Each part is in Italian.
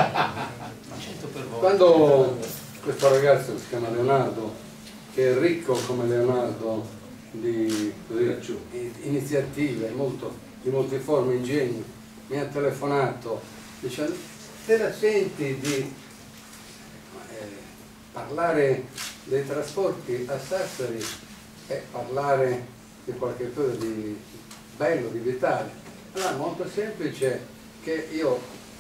Quando questo ragazzo si chiama Leonardo, che è ricco come Leonardo di iniziative, di molti forme, ingegni, mi ha telefonato dicendo: te la senti di parlare dei trasporti a Sassari e parlare di qualche cosa di bello, di vitale? Allora, molto semplice, che io,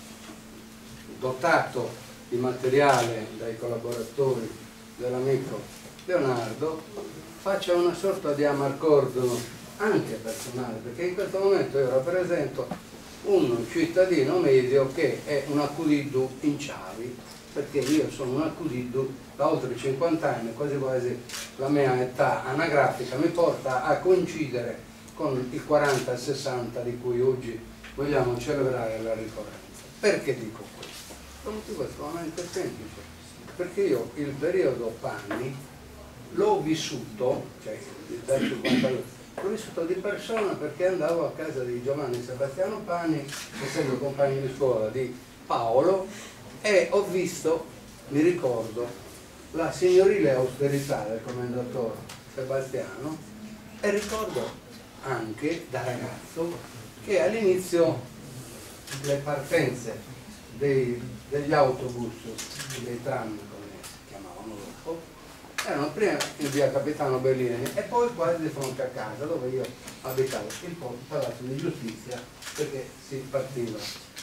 dotato di materiale dai collaboratori dell'amico Leonardo, faccia una sorta di amarcord anche personale, perché in questo momento io rappresento un cittadino medio che è un accudiddu in Ciavi, perché io sono un accudiddu da oltre 50 anni, quasi quasi la mia età anagrafica mi porta a coincidere con il 40-60 di cui oggi vogliamo celebrare la ricorrenza. Perché dico questo? Il motivo è estremamente semplice, perché io il periodo Panni l'ho vissuto, cioè da 50 anni, l'ho vissuto di persona, perché andavo a casa di Giovanni Sebastiano Panni, essendo compagno di scuola di Paolo, e ho visto, mi ricordo, la signorile austerità del commendatore Sebastiano, e ricordo anche da ragazzo che all'inizio le partenze degli autobus, dei tram come si chiamavano dopo, erano prima in via Capitano Bellini e poi quasi di fronte a casa dove io abitavo, il Palazzo di Giustizia, perché si partiva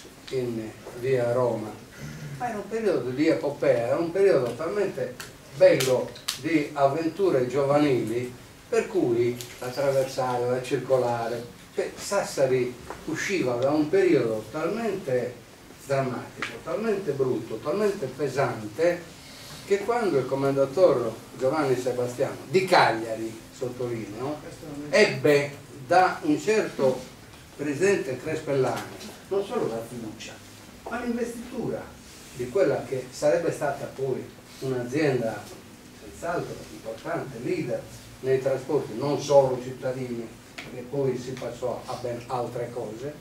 in via Roma. Ma era un periodo di epopea, era un periodo talmente bello di avventure giovanili, per cui la traversale, la circolare, cioè Sassari usciva da un periodo talmente drammatico, talmente brutto, talmente pesante, che quando il commendatore Giovanni Sebastiano di Cagliari, sottolineo, ebbe da un certo presidente Crespellani non solo la fiducia, ma l'investitura di quella che sarebbe stata poi un'azienda senz'altro importante, leader nei trasporti, non solo cittadini, perché poi si passò a ben altre cose.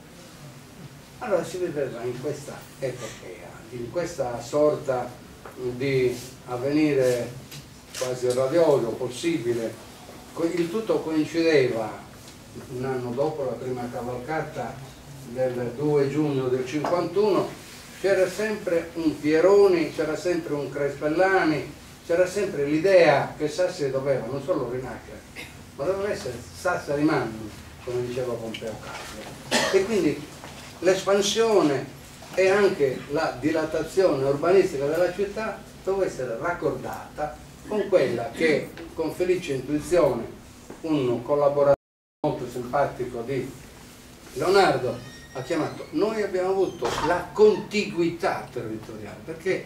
Allora si viveva in questa epopea, in questa sorta di avvenire quasi radioso possibile. Il tutto coincideva un anno dopo la prima cavalcata del 2 giugno del 51, c'era sempre un Pieroni, c'era sempre un Crespellani, c'era sempre l'idea che Sassari doveva non solo rinascere, ma doveva essere Sassari Magnum, come diceva Pompeo Carlo. E quindi l'espansione e anche la dilatazione urbanistica della città doveva essere raccordata con quella che, con felice intuizione, un collaboratore molto simpatico di Leonardo ha chiamato. Noi abbiamo avuto la contiguità territoriale, perché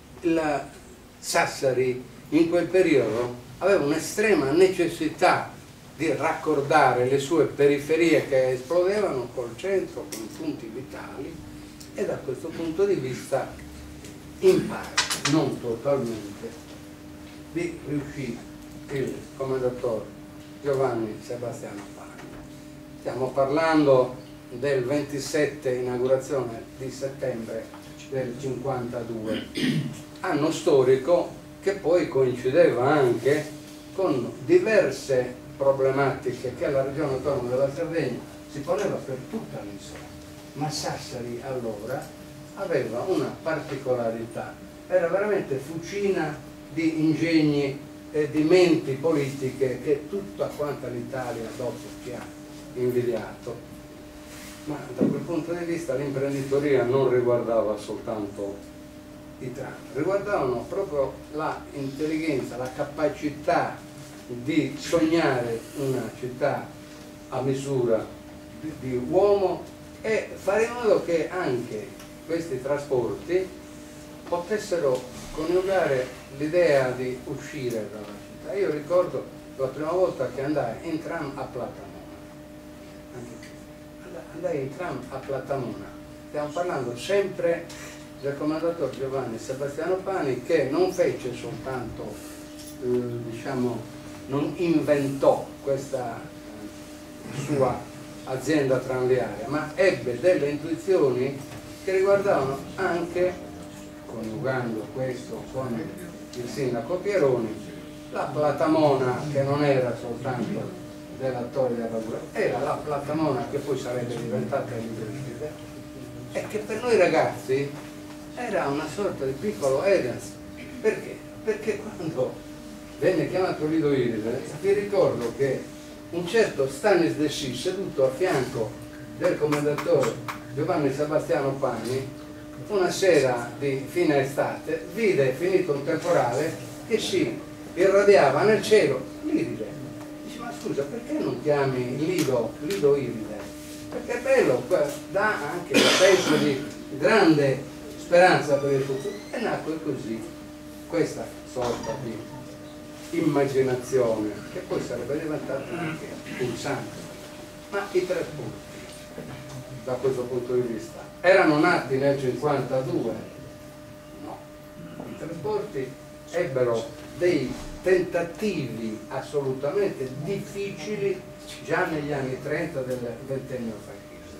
la Sassari in quel periodo aveva un'estrema necessità di raccordare le sue periferie che esplodevano col centro, con i punti vitali, e da questo punto di vista in parte, non totalmente, vi riuscì il commendatore Giovanni Sebastiano Panni. Stiamo parlando del 27 inaugurazione di settembre del 52, anno storico che poi coincideva anche con diverse problematiche che la regione autonoma della Sardegna si poneva per tutta l'isola, ma Sassari allora aveva una particolarità, era veramente fucina di ingegni e di menti politiche che tutta quanta l'Italia dopo ci ha invidiato. Ma da quel punto di vista l'imprenditoria non riguardava soltanto i tram, riguardavano proprio la intelligenza, la capacità di sognare una città a misura di uomo e fare in modo che anche questi trasporti potessero coniugare l'idea di uscire dalla città. Io ricordo la prima volta che andai in tram a Platamona. Andai in tram a Platamona. Stiamo parlando sempre del commendatore Giovanni Sebastiano Panni, che non fece soltanto, diciamo, non inventò questa sua azienda tranviaria, ma ebbe delle intuizioni che riguardavano anche coniugando questo con il sindaco Pieroni, la Platamona, che non era soltanto dell'attore della Gura, era la Platamona che poi sarebbe diventata l'Ibride, e che per noi ragazzi era una sorta di piccolo Eden. Perché? Perché quando venne chiamato Lido Iride, vi ricordo che un certo Stanis De Sci, seduto a fianco del commendatore Giovanni Sebastiano Pani, una sera di fine estate, vide, finito un temporale, che si irradiava nel cielo l'Iride. Dice: ma scusa, perché non chiami Lido Iride? Perché è bello, dà anche un senso di grande speranza per il futuro. E nacque così questa sorta di immaginazione, che poi sarebbe diventata anche pulsante. Ma i tre punti, da questo punto di vista, erano nati nel 52? No. I tre porti ebbero dei tentativi assolutamente difficili già negli anni 30 del ventennio franchista.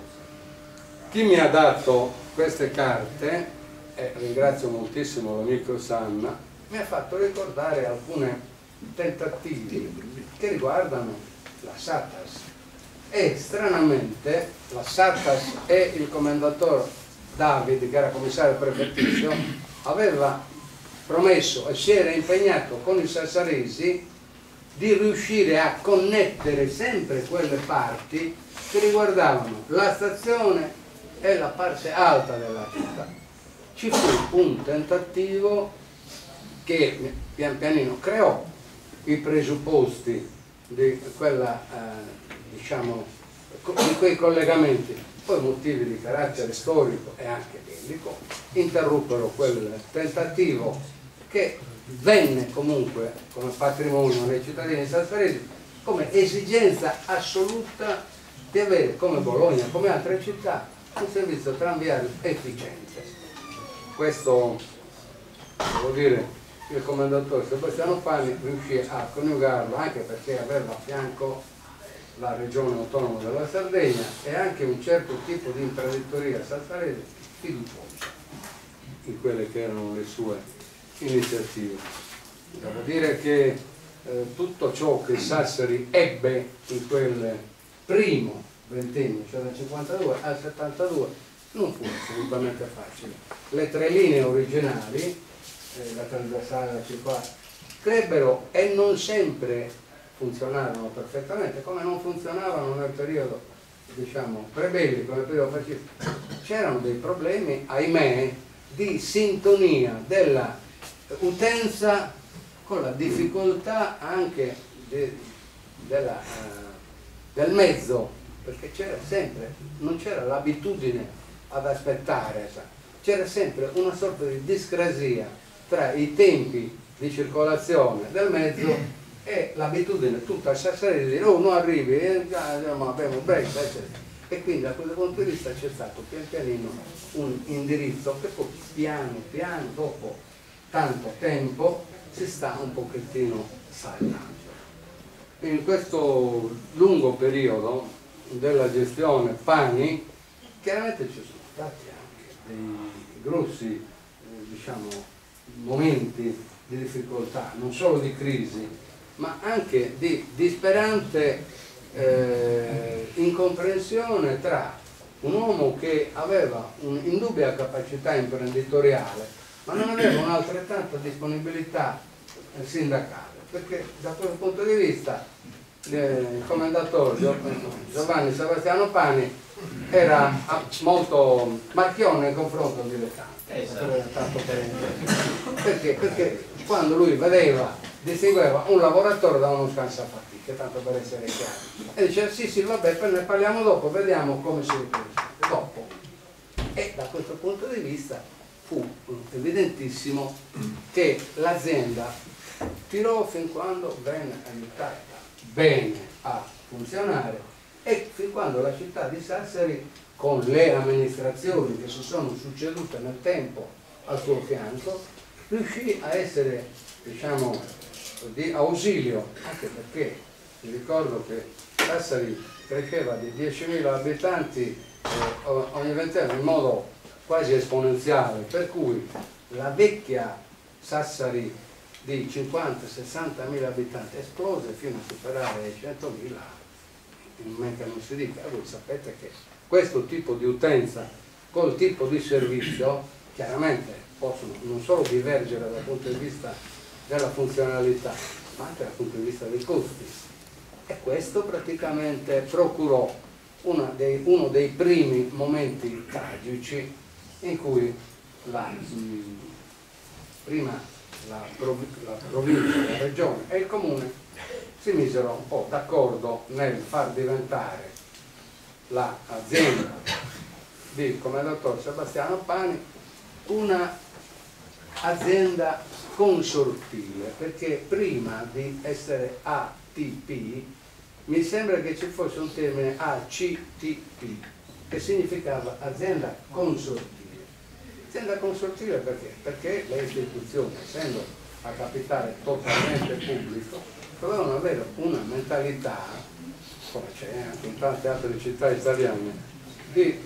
Chi mi ha dato queste carte, e ringrazio moltissimo l'amico Sanna, mi ha fatto ricordare alcuni tentativi che riguardano la Satas, e stranamente la Satas e il commendatore David, che era commissario prefettizio, aveva promesso e si era impegnato con i sassaresi di riuscire a connettere sempre quelle parti che riguardavano la stazione e la parte alta della città. Ci fu un tentativo che pian pianino creò i presupposti di quella, diciamo, di quei collegamenti, poi motivi di carattere storico e anche bellico interruppero quel tentativo, che venne comunque come patrimonio dei cittadini sassaresi, come esigenza assoluta di avere, come Bologna, come altre città, un servizio tranviario efficiente. Questo, devo dire, il commendatore Sebastiano Pani riuscì a coniugarlo, anche perché aveva a fianco la regione autonoma della Sardegna e anche un certo tipo di imprenditoria sassarese fiduciosa in quelle che erano le sue iniziative. Devo dire che tutto ciò che Sassari ebbe in quel primo ventennio, cioè dal 52 al 72, non fu assolutamente facile. Le tre linee originali, la trasversale, la circolare, crebbero e non sempre funzionarono perfettamente, come non funzionavano nel periodo, diciamo, prebellico, nel periodo fascista. C'erano dei problemi, ahimè, di sintonia della utenza con la difficoltà anche del mezzo, perché c'era sempre, non c'era l'abitudine ad aspettare, c'era sempre una sorta di discrasia tra i tempi di circolazione del mezzo e l'abitudine tutta sassarese di dire: oh, non arrivi, abbiamo un break, eccetera. E quindi da questo punto di vista c'è stato pian pianino un indirizzo che poi piano piano, dopo tanto tempo, si sta un pochettino saldando. In questo lungo periodo della gestione Pani, chiaramente ci sono stati anche dei grossi, diciamo, momenti di difficoltà, non solo di crisi, ma anche di disperante incomprensione tra un uomo che aveva un'indubbia capacità imprenditoriale, ma non aveva un'altrettanta disponibilità sindacale, perché da quel punto di vista il commendatore Giovanni Sebastiano Pani era molto marchione nei confronti del dilettante. Perché? Perché quando lui distingueva un lavoratore da uno scansafatiche, tanto per essere chiaro, e diceva: sì, vabbè, poi ne parliamo dopo, vediamo come si riprende dopo. E da questo punto di vista fu evidentissimo che l'azienda tirò fin quando venne aiutata bene a funzionare, e fin quando la città di Sassari, con le amministrazioni che si sono succedute nel tempo al suo fianco, riuscì a essere, diciamo, di ausilio, anche perché mi ricordo che Sassari cresceva di 10.000 abitanti ogni ventennio in modo quasi esponenziale, per cui la vecchia Sassari di 50-60 mila abitanti esplose fino a superare i 100.000, in men che non si dica. Voi sapete che questo tipo di utenza col tipo di servizio chiaramente possono non solo divergere dal punto di vista della funzionalità, ma anche dal punto di vista dei costi, e questo praticamente procurò uno dei primi momenti tragici in cui prima la provincia, la regione e il comune si misero un po' d'accordo nel far diventare l'azienda di Commendator Sebastiano Pani una azienda consortile, perché prima di essere ATP mi sembra che ci fosse un termine ACTP che significava azienda consortile. Azienda consortile perché? Perché le istituzioni, essendo a capitale totalmente pubblico, dovevano avere una mentalità, come c'è anche in tante altre città italiane, di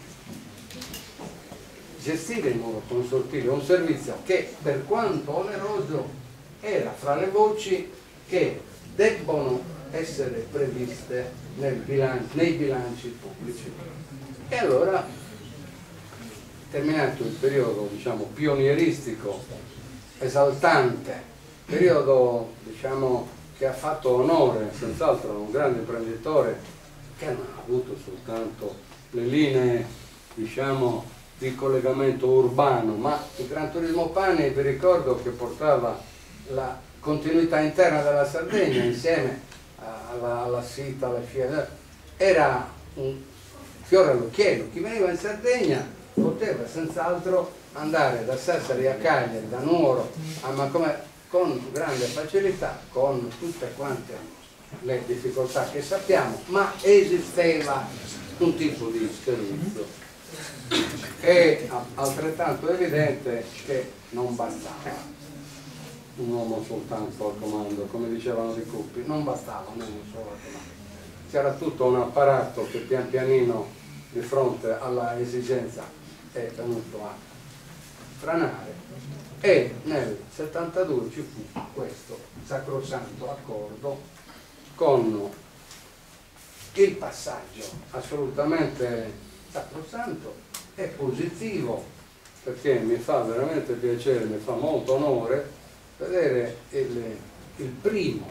gestire in modo consortile un servizio che, per quanto oneroso, era fra le voci che debbono essere previste nei bilanci pubblici. E allora, terminato il periodo, diciamo, pionieristico, esaltante, periodo, diciamo, che ha fatto onore senz'altro a un grande imprenditore che non ha avuto soltanto le linee, diciamo, di collegamento urbano, ma il Gran Turismo Pani, vi ricordo che portava la continuità interna della Sardegna insieme alla Sita, alla Scia, era un fiore all'occhiello. Chi veniva in Sardegna poteva senz'altro andare da Sassari a Cagliari, da Nuoro a Macomè con grande facilità, con tutte quante le difficoltà che sappiamo, ma esisteva un tipo di servizio. È altrettanto evidente che non bastava un uomo soltanto al comando, come dicevano di Cuppi, non bastava un uomo solo al comando, c'era tutto un apparato che pian pianino di fronte alla esigenza è venuto a franare, e nel 72 ci fu questo sacrosanto accordo con il passaggio assolutamente sacrosanto e positivo, perché mi fa veramente piacere, mi fa molto onore vedere il primo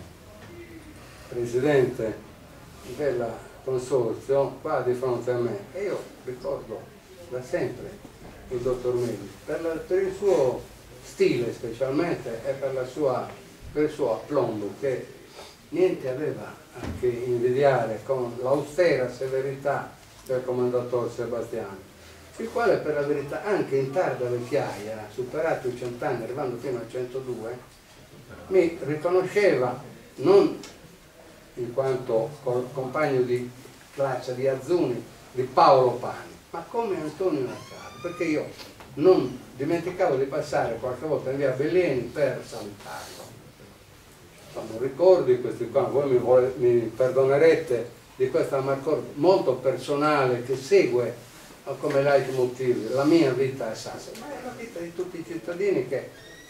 presidente del consorzio qua di fronte a me. E io ricordo da sempre il dottor Meli per il suo stile specialmente e per il suo aplombo, che niente aveva a che invidiare con l'austera severità del Commendator Sebastiano, il quale per la verità anche in tarda vecchiaia, superato i 100 anni, arrivando fino a 102, mi riconosceva non in quanto compagno di classe di Azzuni di Paolo Pani, ma come Antonio Naccato, perché io non dimenticavo di passare qualche volta in via Bellieni per salutarlo. Sono ricordi questi qua, voi mi perdonerete di questa amarcord molto personale che segue come leitmotiv la mia vita a Sassari, ma è la vita di tutti i cittadini, che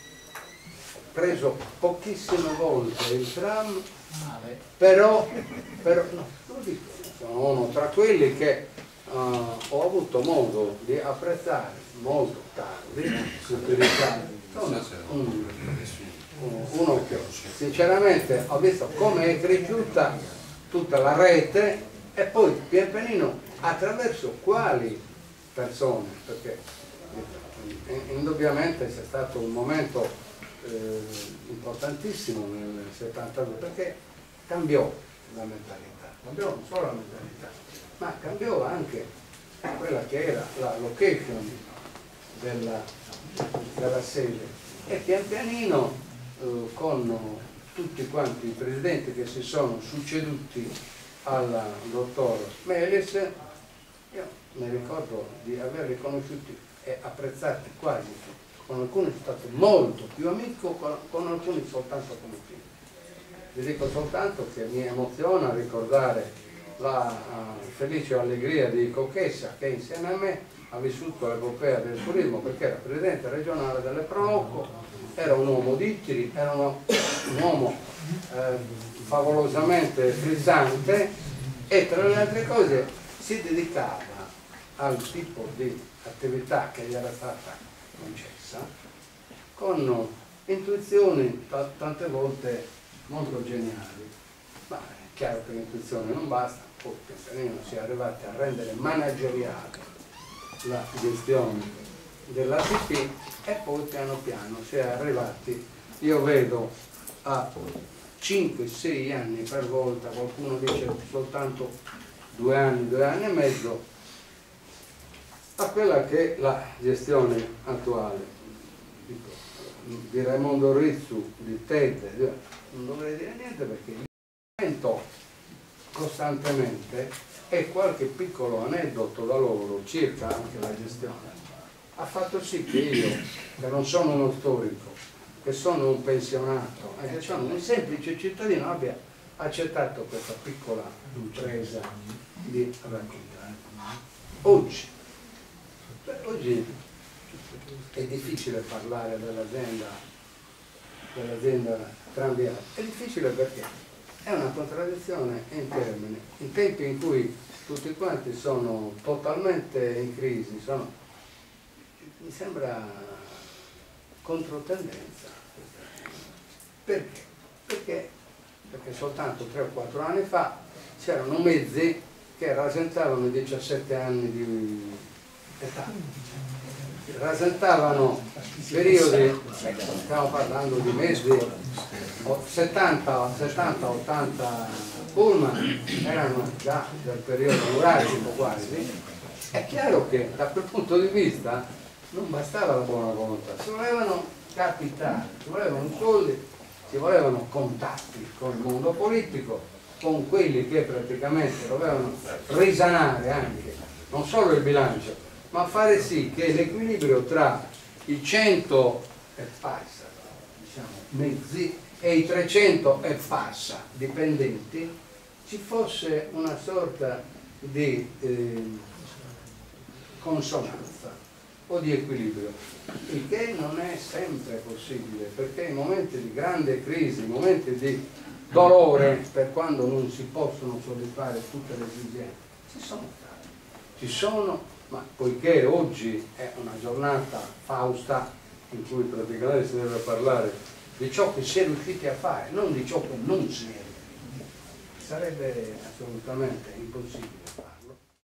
ho preso pochissime volte il tram, però no, lo dico, sono uno tra quelli che ho avuto modo di apprezzare molto tardi, uno che sinceramente ho visto come è cresciuta tutta la rete, e poi pian pianino attraverso quali persone, perché indubbiamente c'è stato un momento importantissimo nel 72, perché cambiò la mentalità, cambiò non solo la mentalità, ma cambiò anche quella che era la location della sede, e pian pianino con tutti quanti i presidenti che si sono succeduti al dottor Melis, io mi ricordo di aver riconosciuti e apprezzati quasi, con alcuni sono stato molto più amico, con alcuni soltanto come figlio. Vi dico soltanto che mi emoziona ricordare la felice allegria di Cocchessa, che insieme a me ha vissuto l'epopea del turismo, perché era presidente regionale delle Proco, era un uomo di Ittiri, era un uomo favolosamente frizzante, e tra le altre cose si dedicava al tipo di attività che gli era stata concessa con intuizioni tante volte molto geniali. Ma è chiaro che l'intuizione non basta, poi pian pianino si è arrivati a rendere manageriale la gestione dell'ATP, e poi piano piano si è arrivati, io vedo, a 5-6 anni per volta, qualcuno dice soltanto 2 anni, 2 anni e mezzo, a quella che è la gestione attuale. Di Raimondo Rizzu, di Tete, non dovrei dire niente, perché il commento costantemente, e qualche piccolo aneddoto da loro circa anche la gestione ha fatto sì che io, che non sono uno storico, che sono un pensionato e che sono un semplice cittadino, abbia accettato questa piccola impresa di raccontare. Oggi è difficile parlare dell'azienda tranviaria, è difficile perché è una contraddizione in termini, in tempi in cui tutti quanti sono totalmente in crisi, mi sembra controtendenza. Perché? Perché soltanto 3 o 4 anni fa c'erano mezzi che rasentavano i 17 anni di età, rasentavano periodi, stiamo parlando di mezzi 70-80 pullman, erano già del periodo nuragico quasi. È chiaro che da quel punto di vista non bastava la buona volontà, ci volevano capitali, ci volevano soldi, ci volevano contatti con il mondo politico, con quelli che praticamente dovevano risanare anche non solo il bilancio, ma fare sì che l'equilibrio tra i 100 e passa, diciamo, mezzi e i 300 e passa dipendenti ci fosse una sorta di consonanza o di equilibrio, il che non è sempre possibile, perché in momenti di grande crisi, in momenti di dolore, per quando non si possono soddisfare tutte le esigenze, ci sono, ma poiché oggi è una giornata fausta in cui praticamente si deve parlare di ciò che si è riusciti a fare, non di ciò che non si è riusciti, sarebbe assolutamente impossibile.